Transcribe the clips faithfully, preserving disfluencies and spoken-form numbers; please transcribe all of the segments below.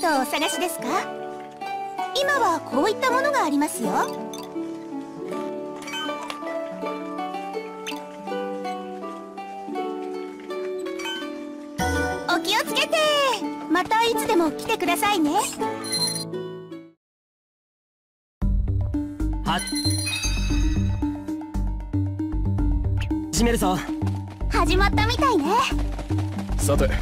ことをお探しですか？今はこういったものがありますよ。お気をつけて。またいつでも来てくださいね。 は始めるぞ。 始まったみたいね。 さて行こうか。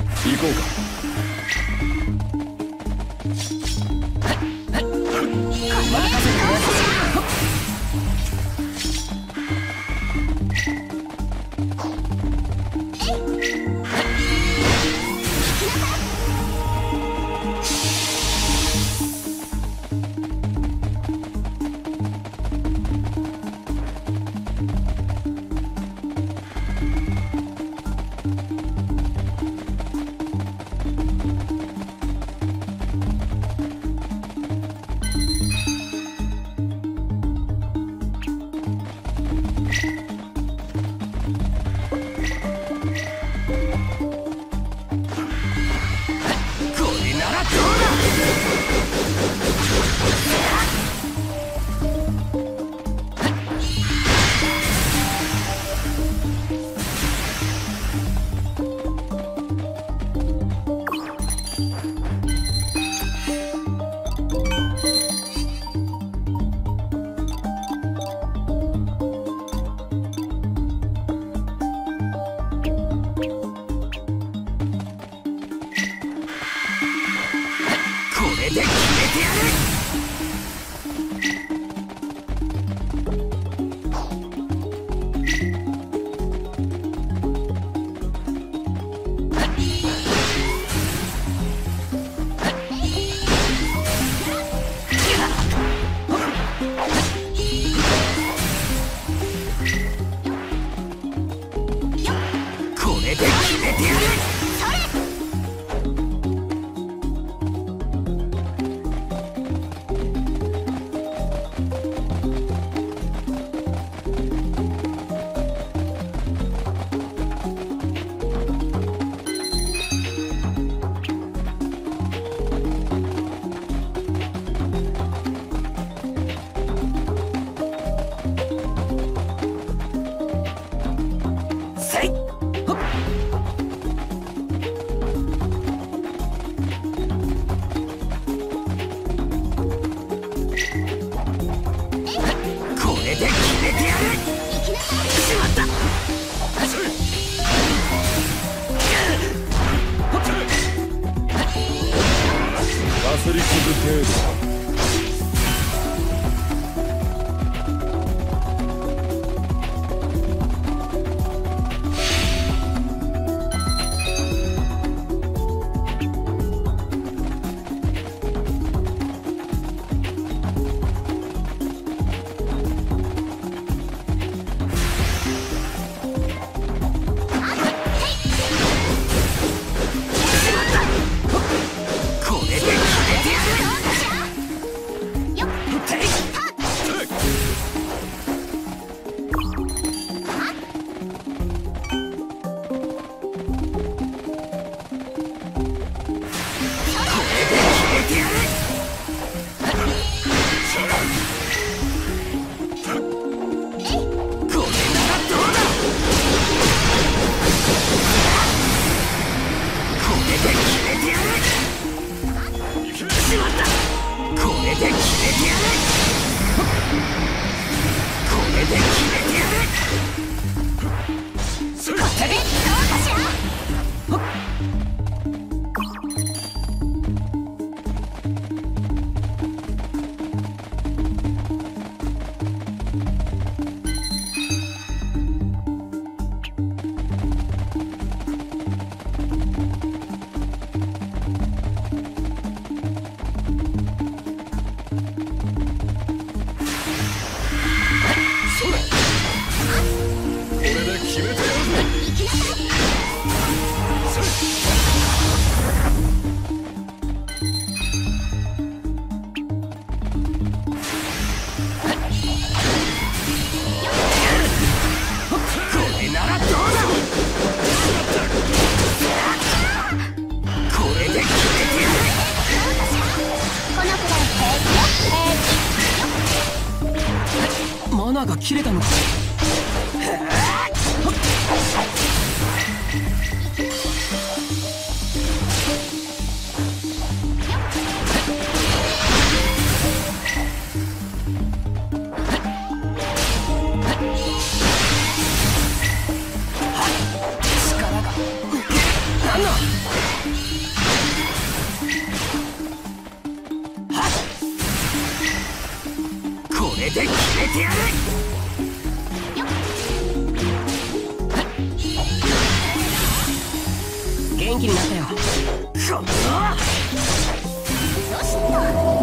すり傷程度。これで決めてやる。 マナーが切れたのか。 これで決めてやる。 元気になったよ。 このよしっと。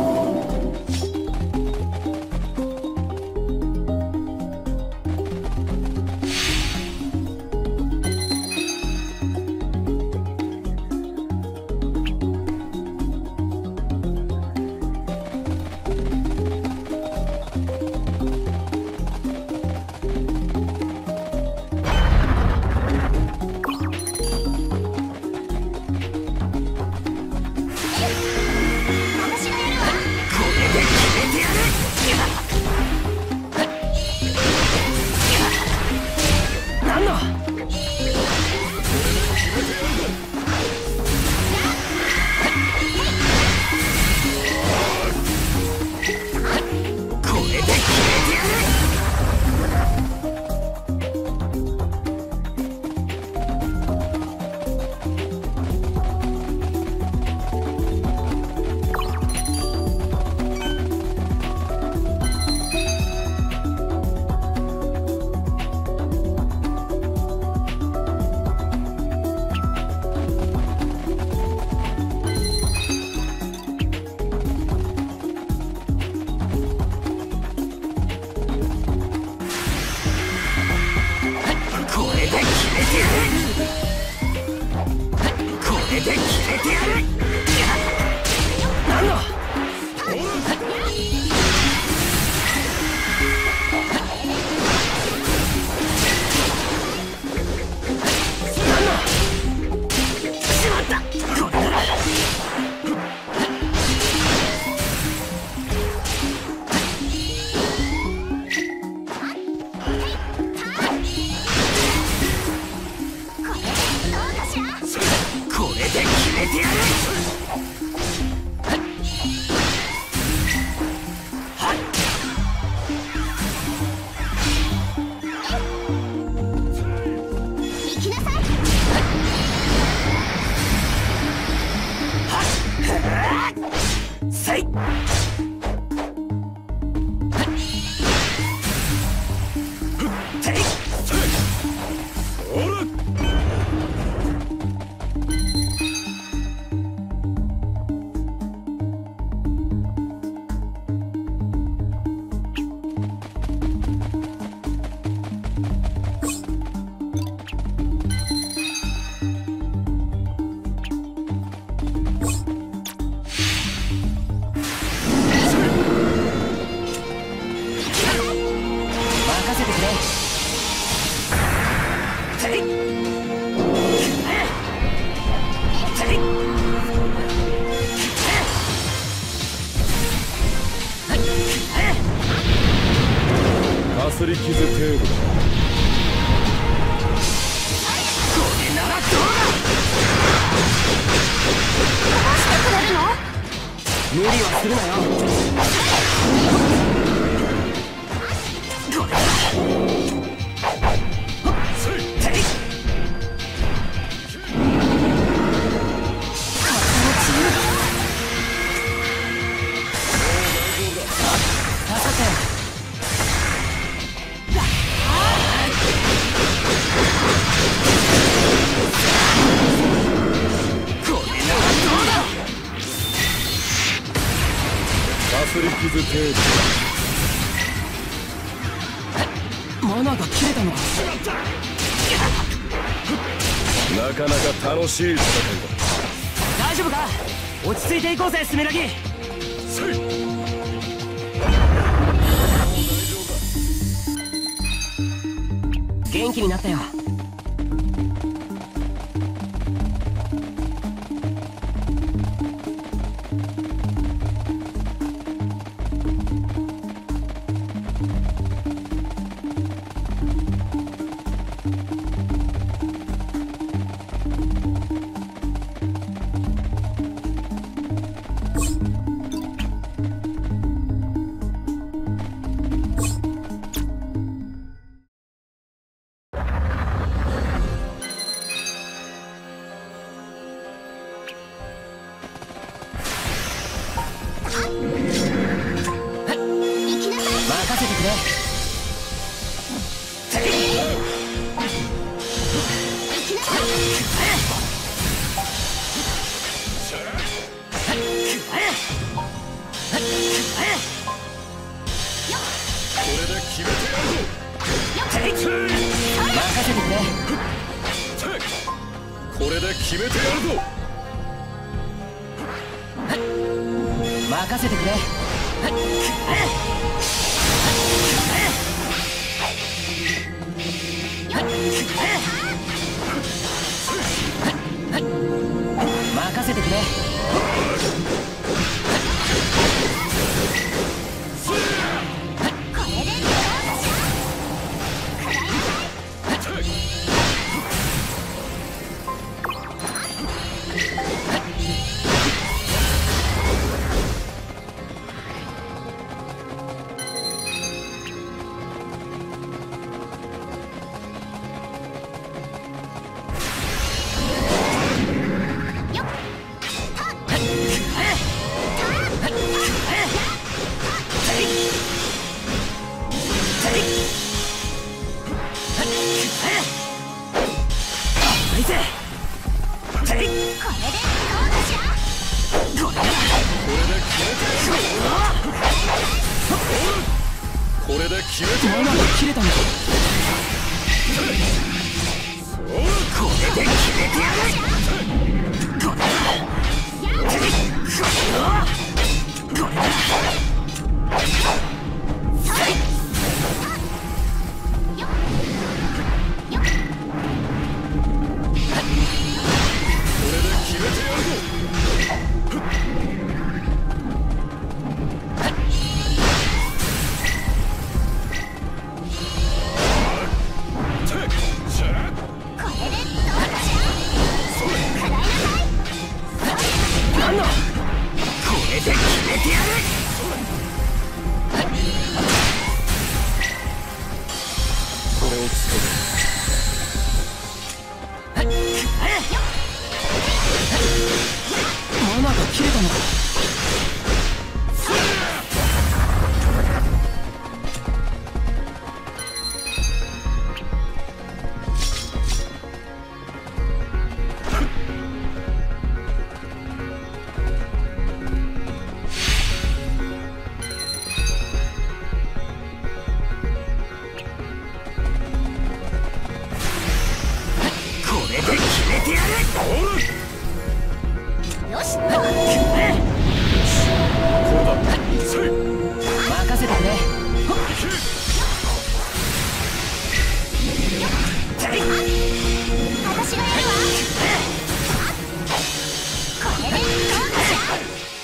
擦り傷程度だ。 これならどうだ。 どうしてくれるの？ 無理はするなよ。 これだ。てい擦り傷程度。 マナーが切れたのか。 なかなか楽しい戦いだ。 大丈夫か。落ち着いていこうぜスメラギ。元気になったよ。 れで決めてやるぞ。 任せてくれ。任せてくれ。 これで決めてやるぞ。 マナが切れたのか。 これで決めてやる。これだ。これだ。マナが切れたのか。 よしっと。 任せてくれ。 私がやるわ。これでどうかしら。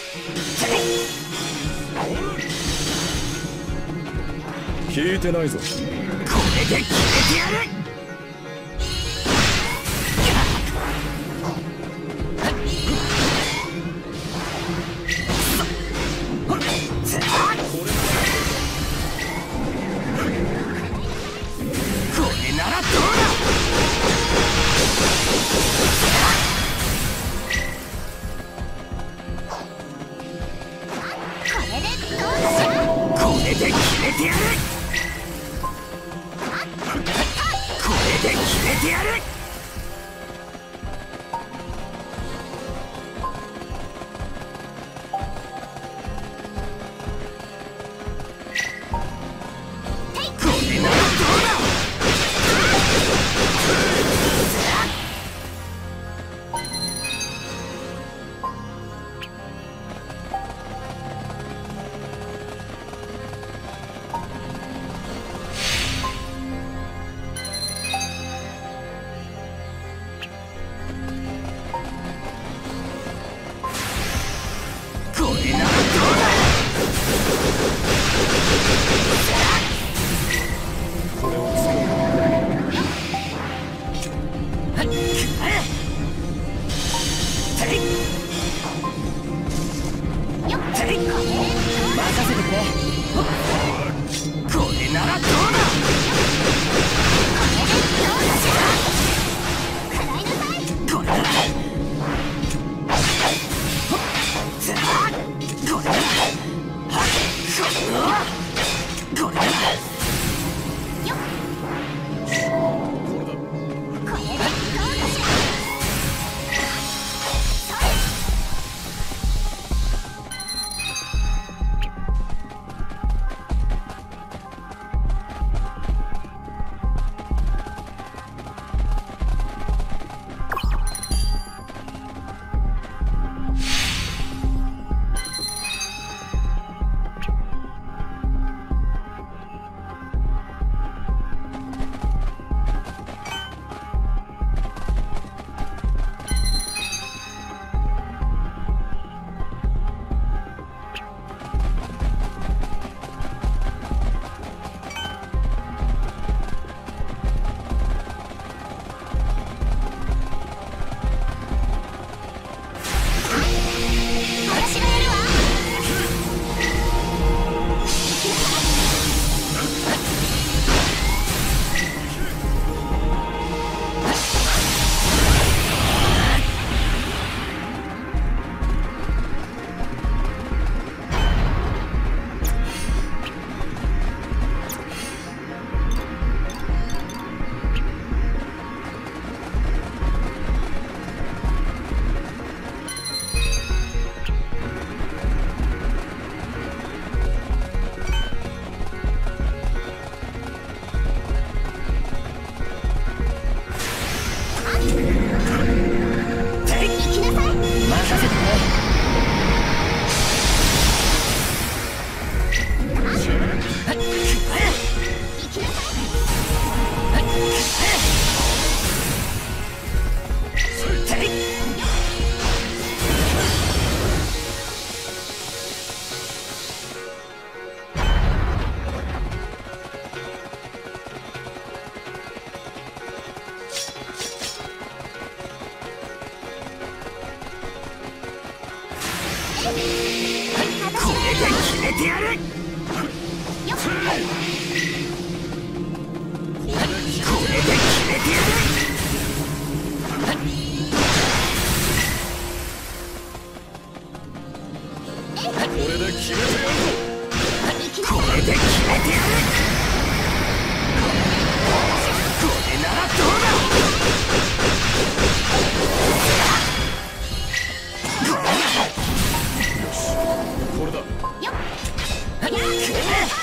聞いてないぞ。 これで決めてやる。これで決めてやる。これで決めてやる。これならどうだ。 決めてやる。 よっこれで決めてやる。 これで決めてやるぞ。 これで決めてやる。これならどうだ。 これだ。 よっこれで決めてやるぞ。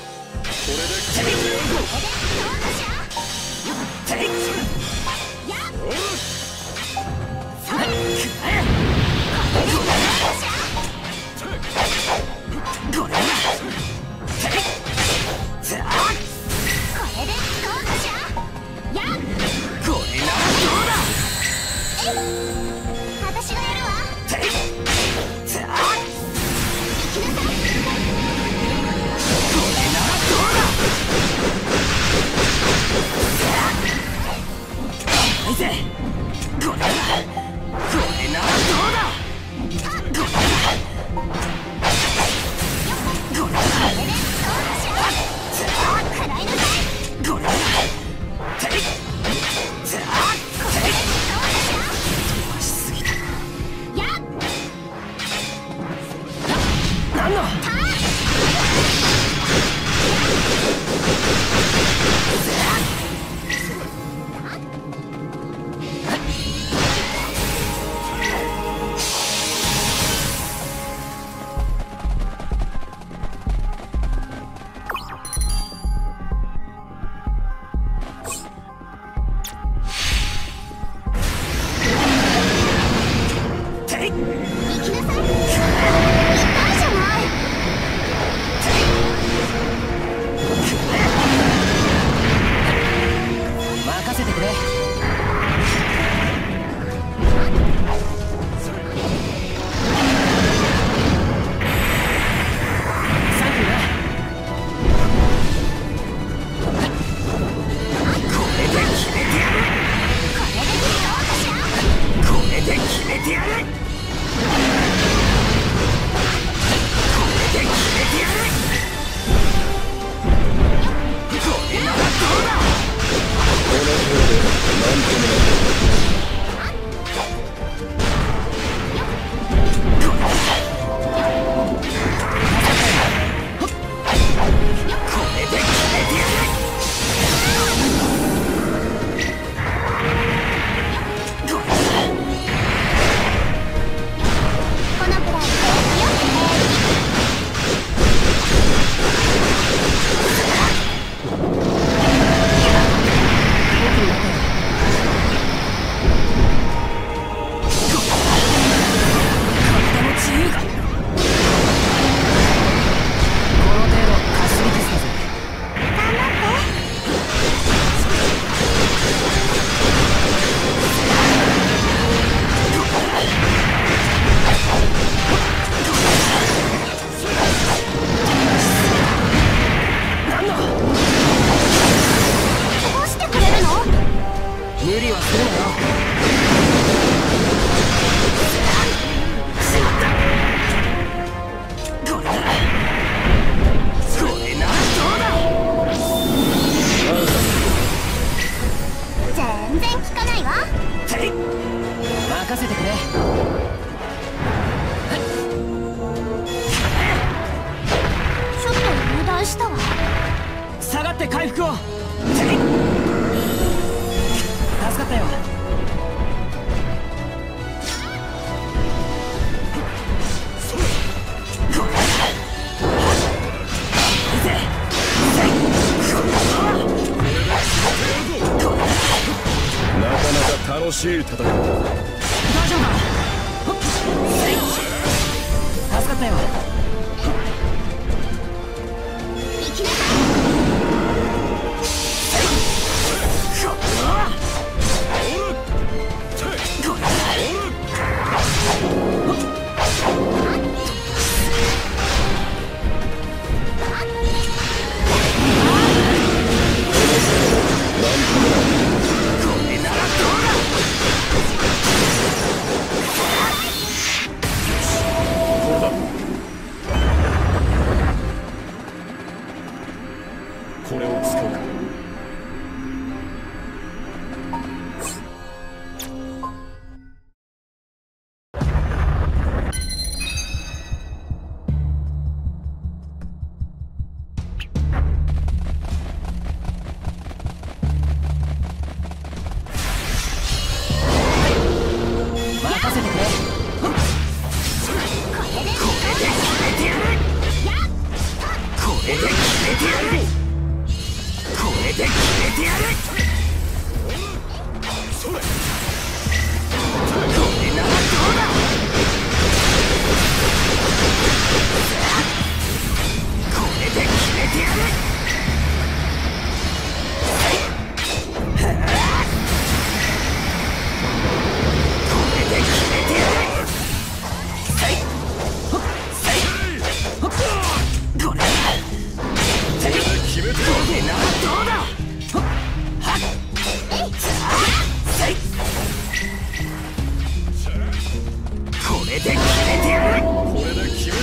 楽しい戦いだ。大丈夫か？助かったよ。行きなさい。これならどうだ。 てやる。 それ。 これならどうだ。これで決めてやる。これで決めてやる。これ決めてこれならどうだ。はっこれで決めてやる。 これで決めてやるぞ。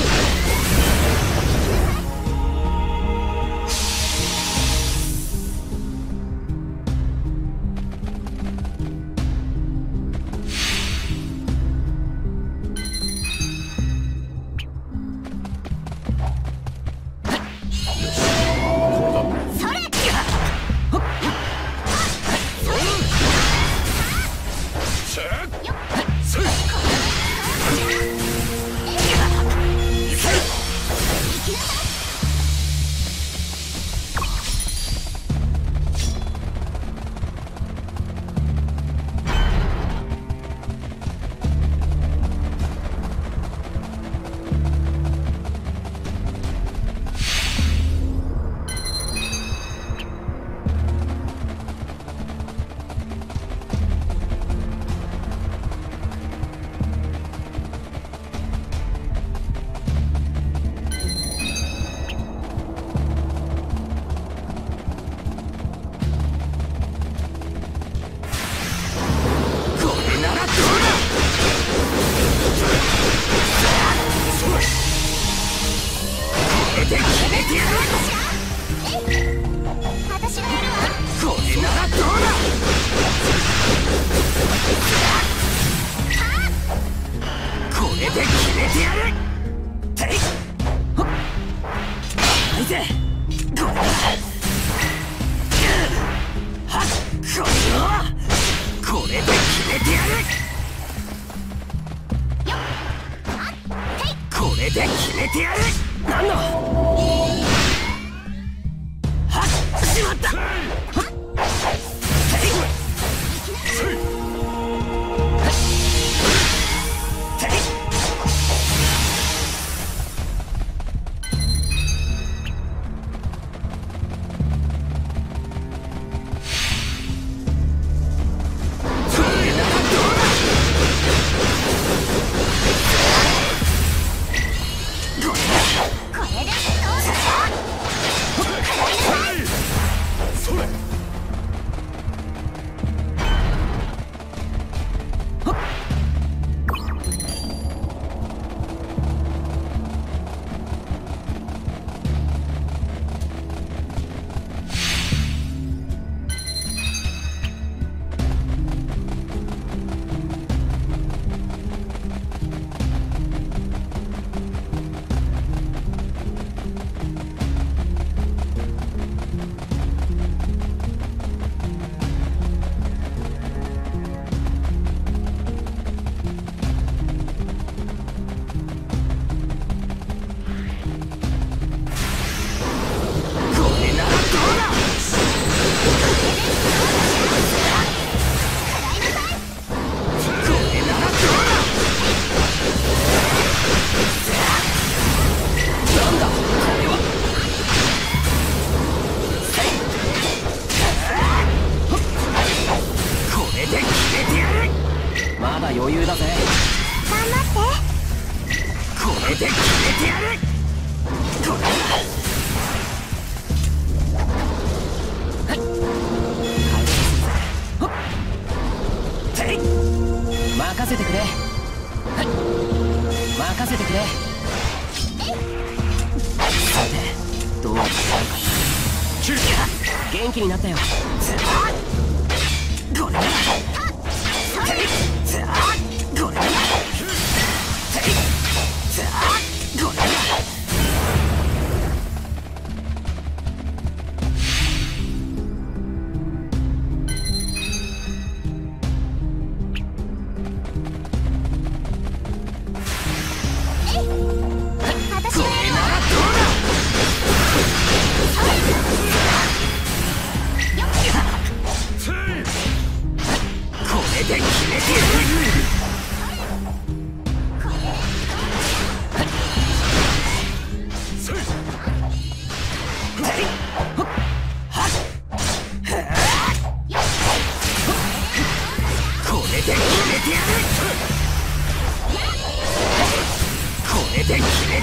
余裕だぜ。 頑張って。 これで決めてやる。これはい回復するぜ。ほってい任せてくれ。はい任せてくれ。さてどうやってやるかな。元気になったよ。 これだ。これだ。これだ。 私がやるわ。よっ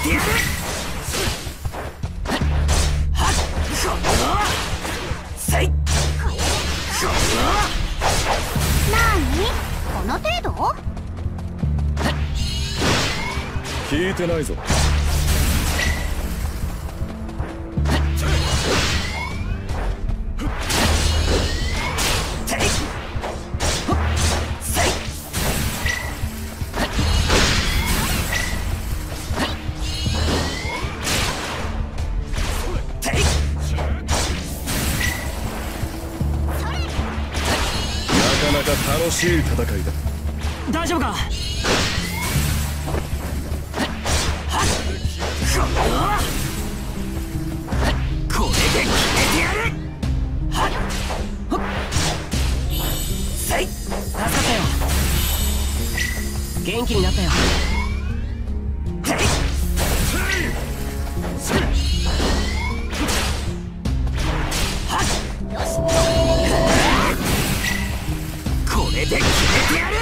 てやる。はっこのせいこなーにこの程度？ 聞いてないぞ。楽しい戦いだ。 大丈夫か？ これで決めてやる。はっせい。 助かったよ。元気になったよ。 ていはっこれで決めてやる。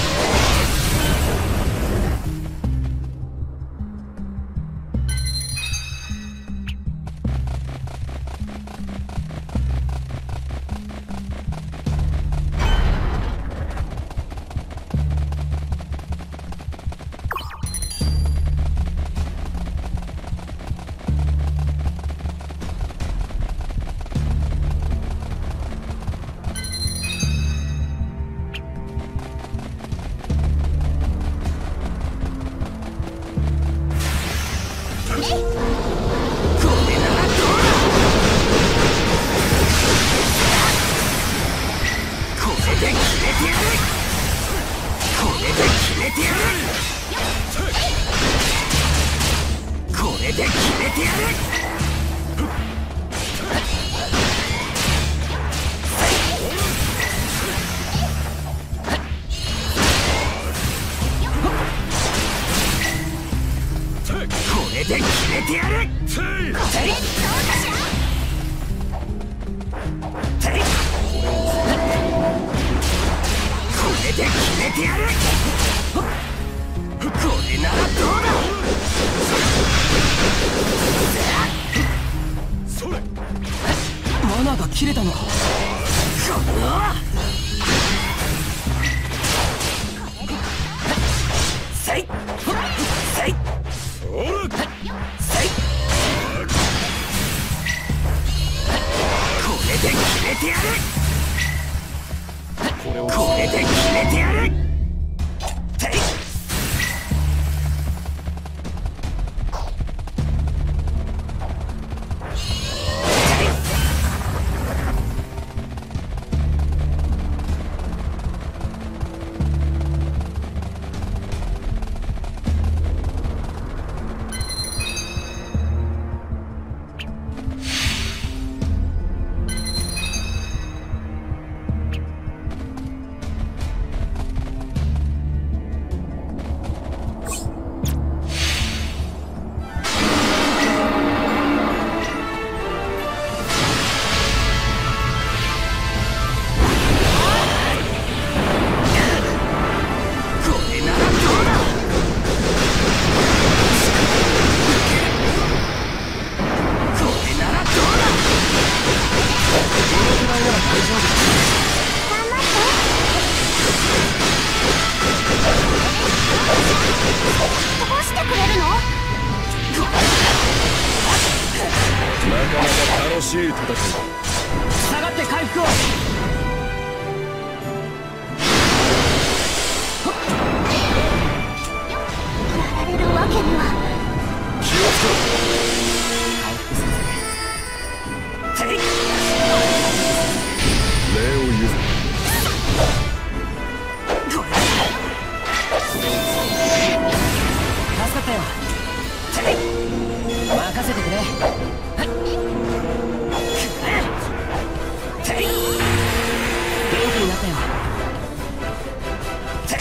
切れたのか？ せいせいおらせいこれで決めてやる。これで決めてやる。てい楽しい戦いだ。 下がって回復を。 やられるわけには。 気をつけろ。 回復するぜ。 てい礼を言うぞ。 助かったよ。 てい任せてくれ。 てい元気になったよ。 てい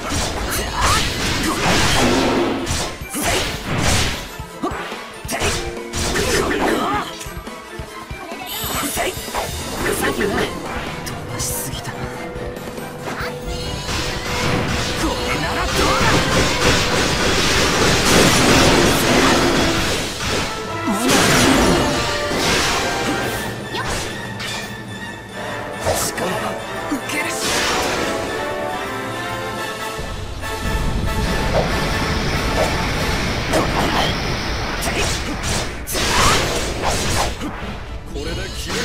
サンキューな。飛ばしすぎたな。 これならどうだ。 力が受ける。 これで決めて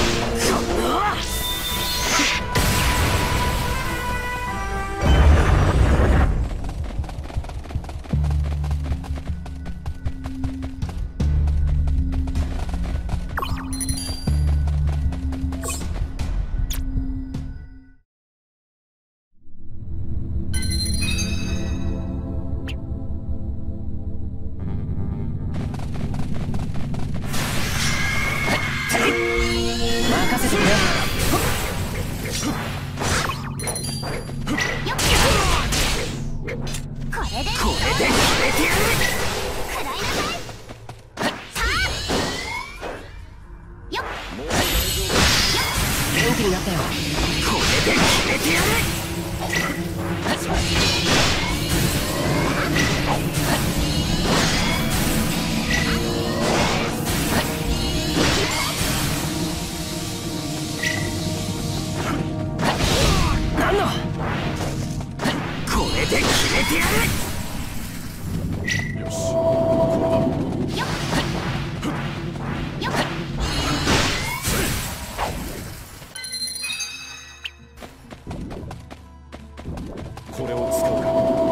これを使うか。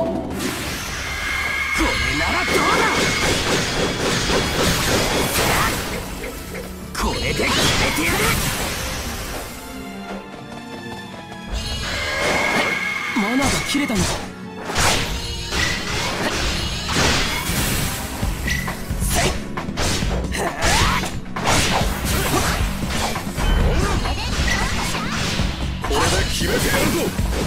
これならどうだ。これで決めてやる。 マナーが切れたのか。 これで決めてやるぞ。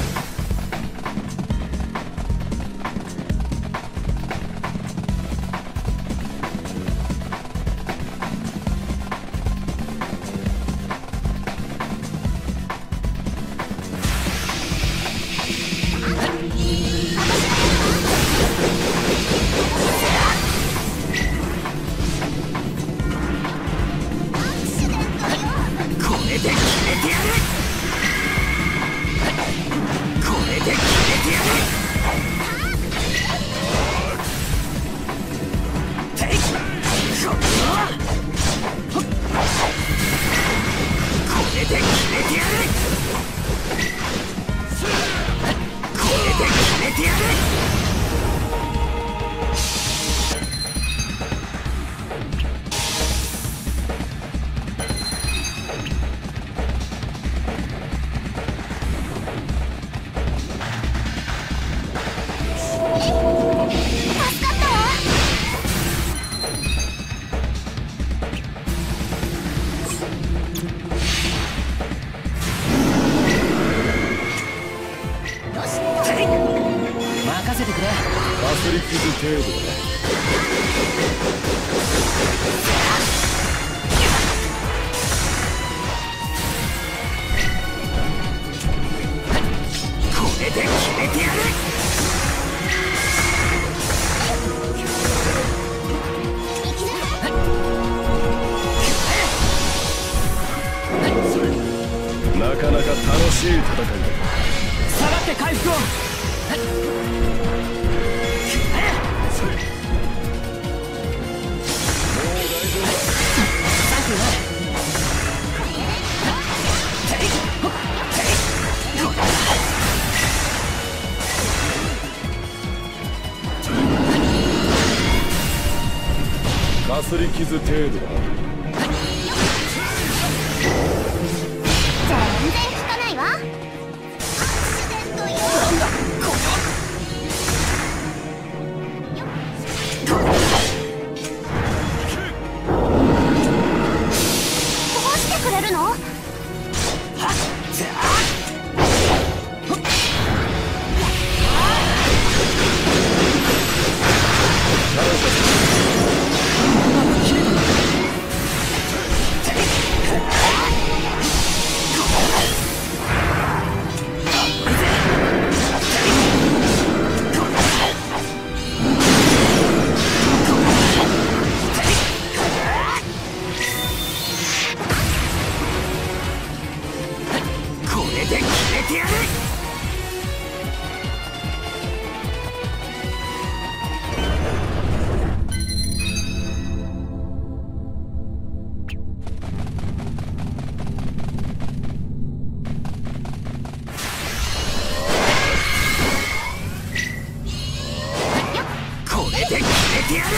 擦り傷程度だ。 これで決めてやる。 なかなか楽しい戦いだ。 下がって回復を。 かすり傷程度だ。 全然効かないわ。アクシデントよ。なんだこどうしてくれるの？はっじゃあてやる。これで決めてやる。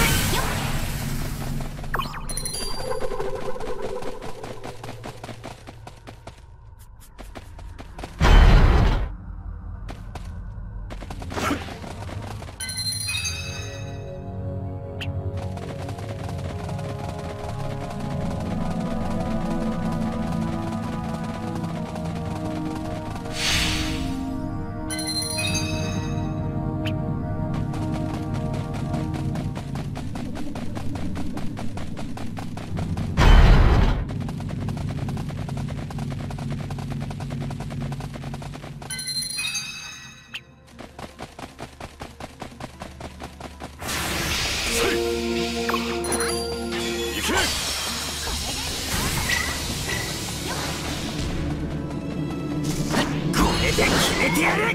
これで決めてやる。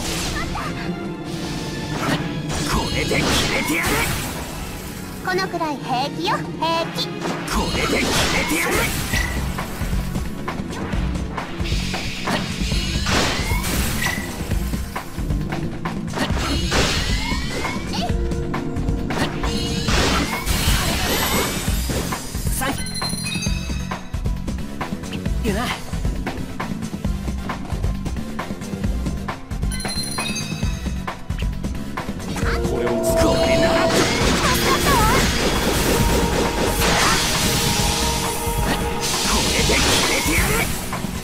これで決めてやる。 このくらい平気よ、平気。 これで決めてやる。 サンキューな。 これを使う。 これならこれで決めてやる。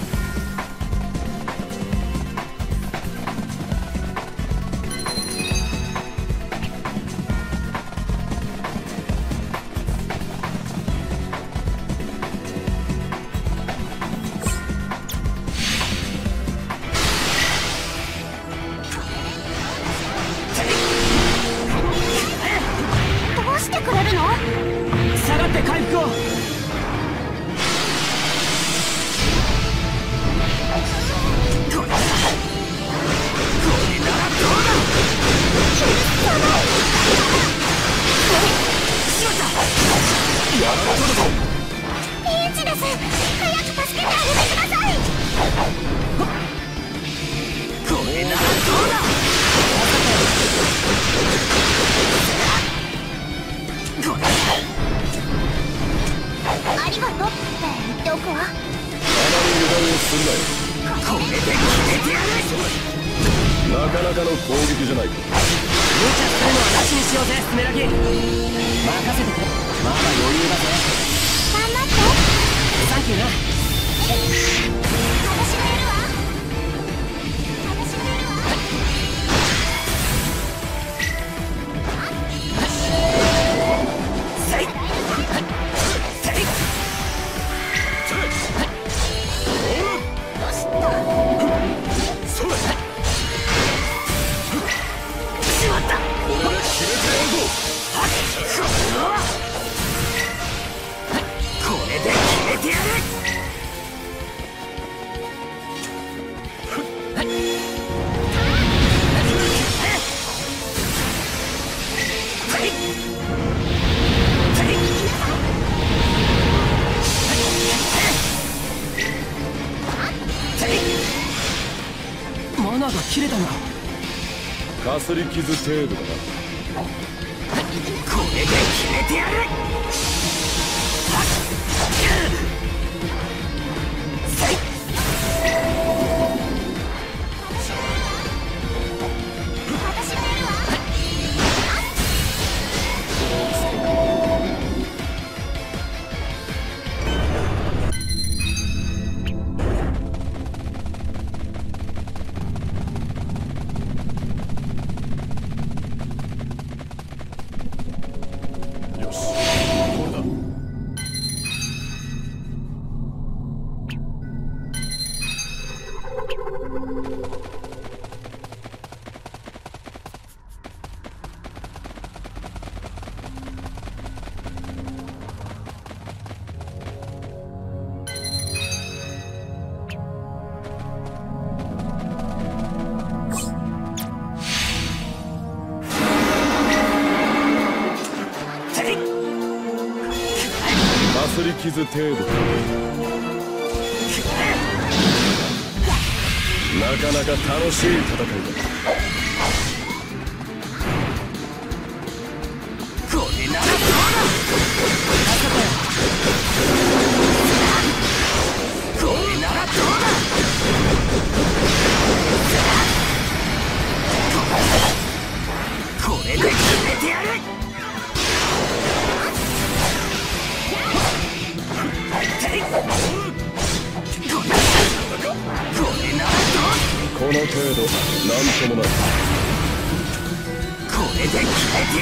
どうしてくれるの？ 下がって回復を。 これだ。これならどうだ。しまった。やられとるぞ。 ピンチです。早く助けてあげてください。 これならどうだ。これありがとうって言っておくわ。 あまり油断をするなよ。 これで決めてやる。 なかなかの攻撃じゃないか。 無茶するのはなしにしようぜ、スメラギ。任せてくれ。まだ余裕だぜ。 頑張って。 サンキューな。 私がやるわ。私がやるわ。 せいせい。 それ。 しまった。 これで決めてやるぞ。 これで決めてやる。 マナーが切れたのか。 かすり傷程度だな。 これで決めてやる。せい。 私がやるわ。 よし、これだ。 傷程度か。なかなか楽しい戦いだ。 これならどうだ。これならどうだ。これで決めてやる。 この程度なんともない。 これで決めてやる。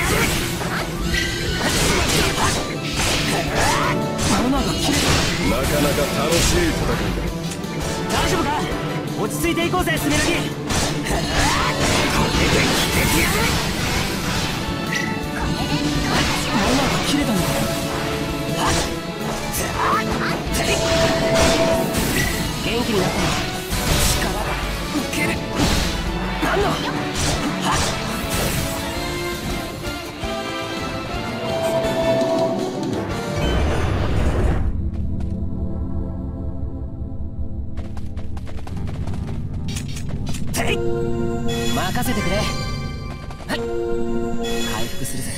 物が切れた。 なかなか楽しい戦いだ。 大丈夫か。落ち着いていこうぜスメラギ。これで決めてやる。物が切れたのか。元気になったな。力が抜ける。何のはっ。任せてくれ。はい、回復するぜ。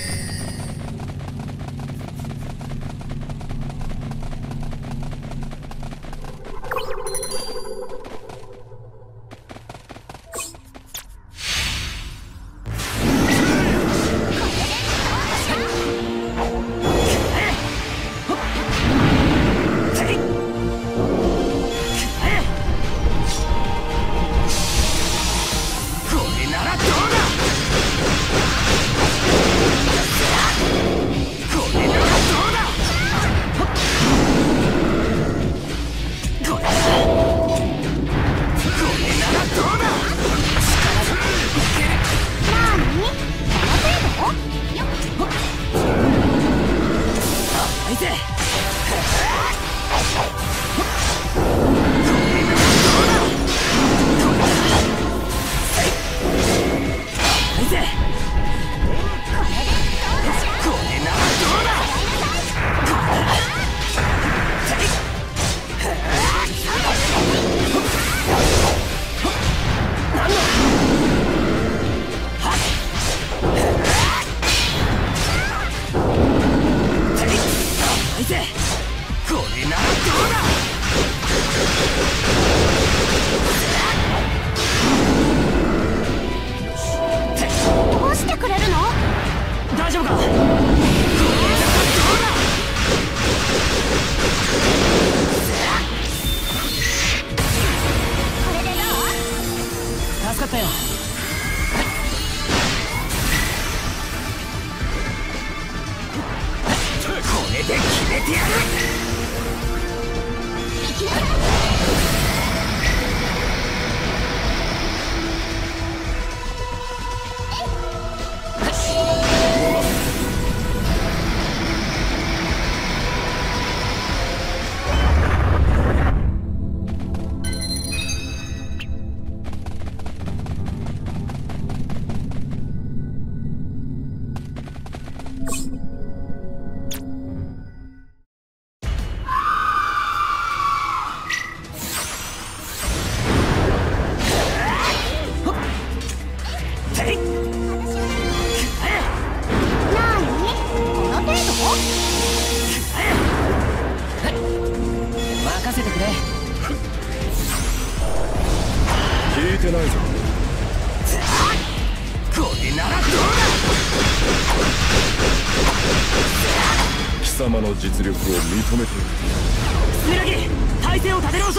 貴様の実力を認めている。 スメラギ、体勢を立て直そう。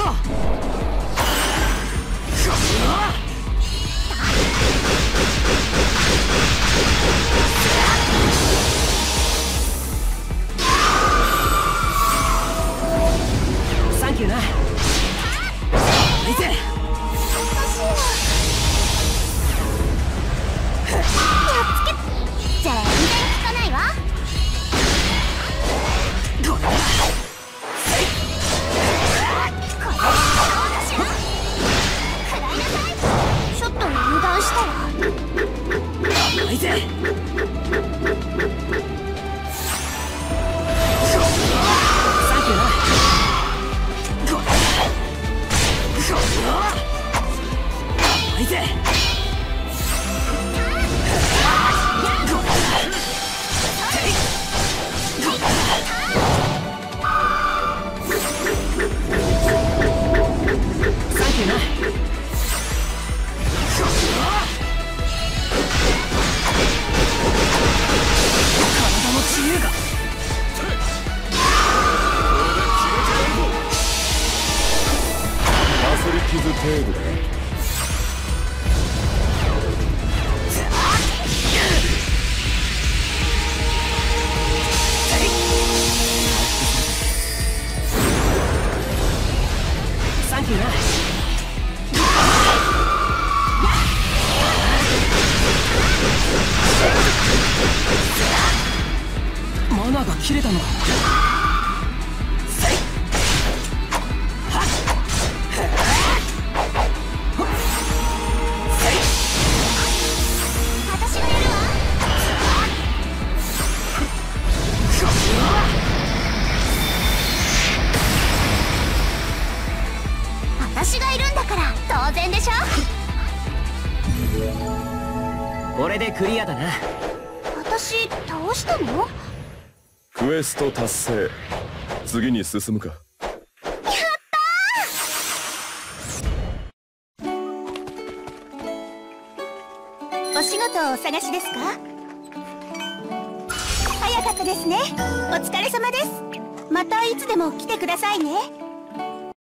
サンキューな。見て。 全然効かないわ。これサンキューな。体の自由が。 かすり傷程度だ。 サンキューな。マナーが切れたのか。 私がやるわ。私がいるんだから当然でしょ。 これでクリアだな。 私倒したの？ クエスト達成。次に進むか。 お仕事をお探しですか？早かったですね。お疲れ様です。またいつでも来てくださいね。